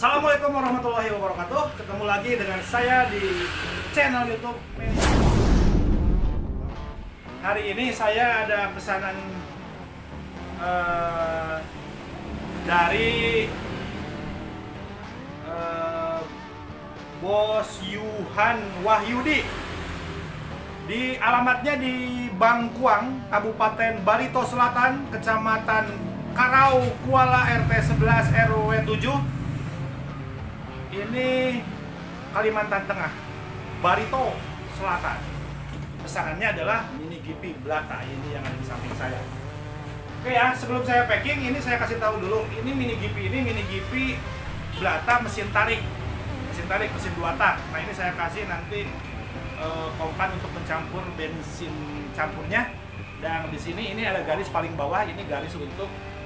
Assalamualaikum warahmatullahi wabarakatuh. Ketemu lagi dengan saya di channel YouTube Meni. Hari ini saya ada pesanan dari Bos Yuhan Wahyudi. Di alamatnya di Bangkuang, Kabupaten Barito Selatan, Kecamatan Karau Kuala, RT 11 RW 7. Ini Kalimantan Tengah, Barito Selatan. Pesanannya adalah mini GP Blata, ini yang ada di samping saya. Oke ya, sebelum saya packing, ini saya kasih tahu dulu. Ini mini GP Blata mesin tarik, mesin 2 tak. Nah ini saya kasih nanti pompan untuk mencampur bensin campurnya. Dan di sini ini ada garis paling bawah, ini garis untuk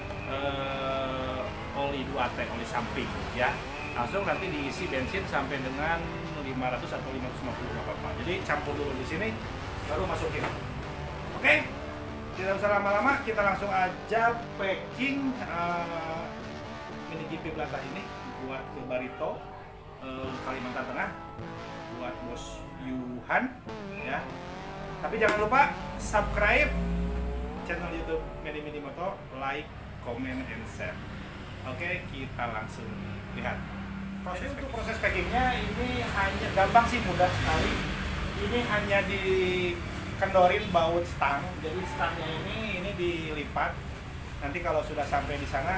oli 2T, oli samping ya. Langsung nanti diisi bensin sampai dengan 500 atau 550 nggak apa-apa. Jadi campur dulu di sini, baru masukin. Oke, tidak usah lama-lama, kita langsung aja packing mini GP Blata ini buat ke Barito, Kalimantan Tengah, buat Bos Yuhan ya. Tapi jangan lupa subscribe channel YouTube Meni Moto, like, comment, and share. Oke, kita langsung lihat. Untuk proses packingnya ini hanya gampang sih, mudah sekali. Ini hanya dikendorin baut stang. Jadi stangnya ini dilipat. Nanti kalau sudah sampai di sana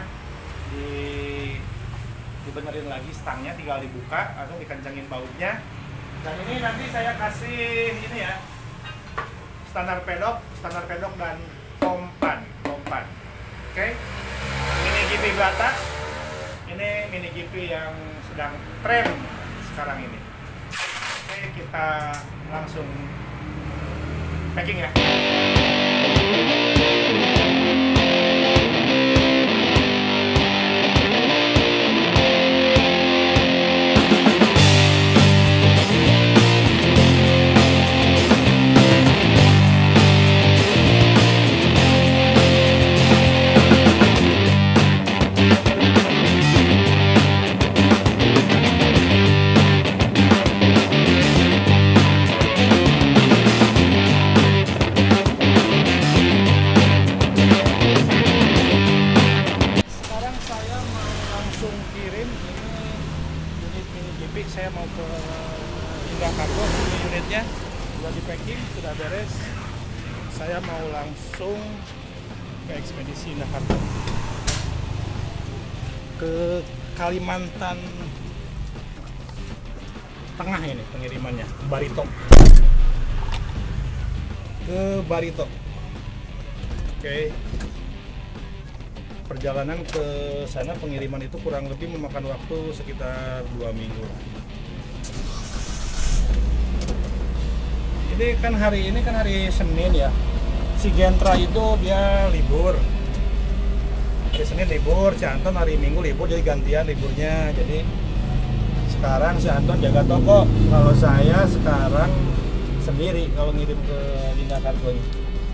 dibenerin lagi stangnya, tinggal dibuka, langsung dikencengin bautnya. Dan ini nanti saya kasih ini ya, standar pedok dan pompan. Oke. Ini GP Blata. Ini mini GP yang sedang tren sekarang ini. Oke, kita langsung packing ya. Saya mau ke Indah Kargo, ini unitnya sudah di packing, sudah beres. Saya mau langsung ke ekspedisi Indah Kargo ke Kalimantan Tengah. Ini pengirimannya Barito, ke Barito. Oke. Perjalanan ke sana, pengiriman itu kurang lebih memakan waktu sekitar 2 minggu. Ini kan hari Senin ya. Si Gentra itu dia libur. Hari Senin libur, si Anton hari Minggu libur, jadi gantian liburnya. Jadi sekarang si Anton jaga toko. Kalau saya sekarang sendiri kalau ngirim ke Indah Kargo ini.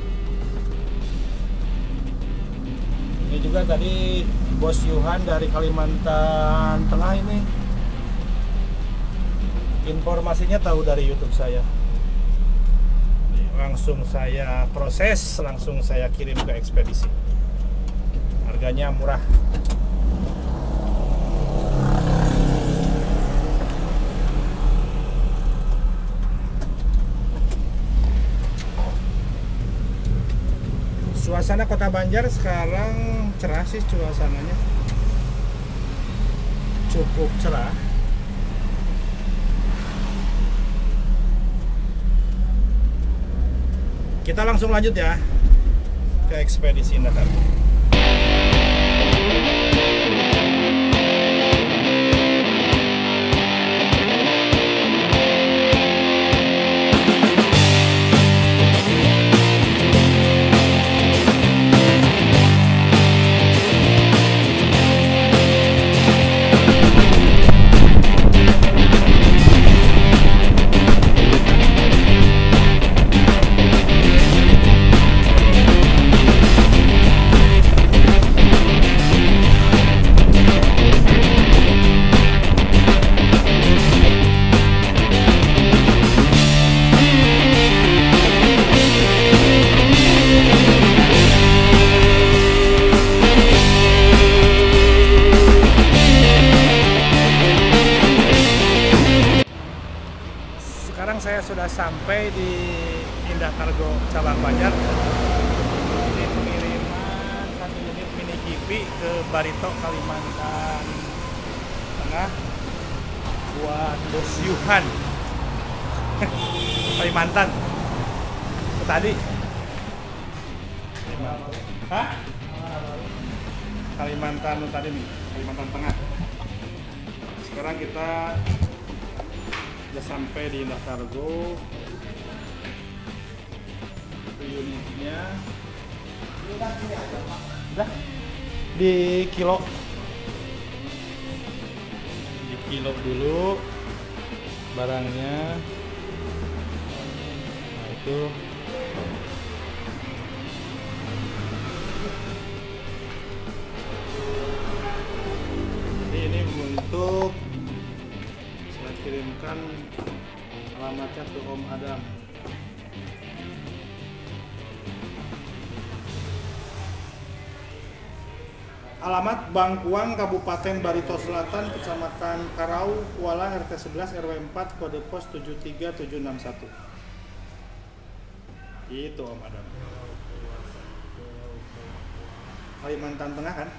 Ini juga tadi Bos Yuhan dari Kalimantan Tengah ini. Informasinya tahu dari YouTube saya. Langsung saya proses, langsung saya kirim ke ekspedisi. Harganya murah. Suasana Kota Banjar sekarang cerah sih, suasananya cukup cerah. Kita langsung lanjut ya ke ekspedisi Indah Kargo. sampai di Indah Cargo Cabang Banjar. Ini pengiriman 1 unit mini GP ke Barito, Kalimantan Tengah buat Bos Yuhan. Kalimantan. Ke tadi. Hah? Kalimantan tadi nih, Kalimantan Tengah. Sekarang kita udah sampai di Indah Cargo. Unitnya udah di kilo dulu barangnya. Nah itu jadi ini untuk saya kirimkan alamatnya ke Om Adam. Alamat Bangkuang, Kabupaten Barito Selatan, Kecamatan Karau, Kuala, RT 11 RW 4, kode pos 73761. Itu Om Adam. Kalimantan Tengah kan?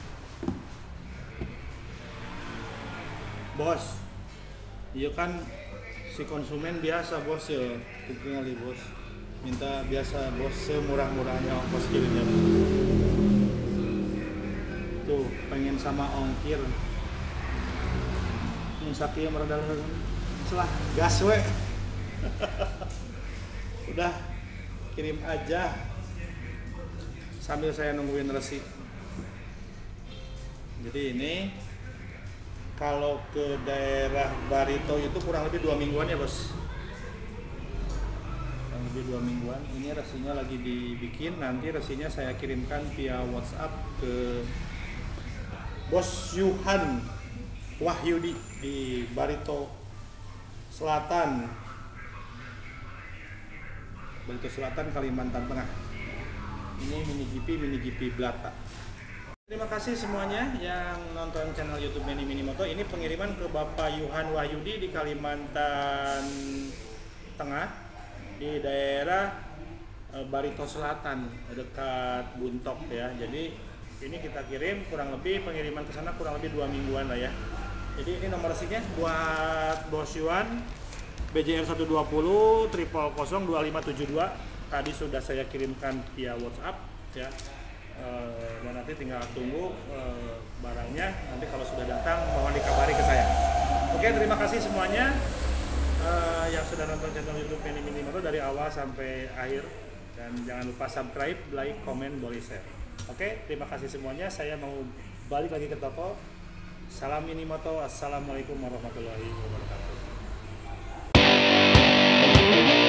Bos. Iya kan si konsumen biasa bos ya, tinggal bos. Minta biasa bos semurah-murahnya ongkos kirimnya. Tuh pengen sama ongkir sakit meredal selah gas we. Udah kirim aja sambil saya nungguin resi. Jadi ini kalau ke daerah Barito itu kurang lebih 2 mingguan ya bos, kurang lebih 2 mingguan. Ini resinya lagi dibikin, nanti resinya saya kirimkan via WhatsApp ke Bos Yuhan Wahyudi di Barito Selatan, Kalimantan Tengah. Ini mini GP Blata. Terima kasih semuanya yang nonton channel YouTube Benny Minimoto. Ini pengiriman ke Bapak Yuhan Wahyudi di Kalimantan Tengah, di daerah Barito Selatan, dekat Buntok ya. Jadi ini kita kirim kurang lebih, pengiriman ke sana kurang lebih 2 mingguan lah ya. Jadi ini nomor resinya buat Bos Yuhan, BJR 120 000 2572. Tadi sudah saya kirimkan via WhatsApp ya. Dan nanti tinggal tunggu barangnya. Nanti kalau sudah datang mohon dikabari ke saya. Oke, terima kasih semuanya yang sudah nonton channel YouTube Benny Minimoto dari awal sampai akhir. Dan jangan lupa subscribe, like, komen, boleh share. Oke, terima kasih semuanya. Saya mau balik lagi ke toko. Salam Minimoto. Assalamualaikum warahmatullahi wabarakatuh.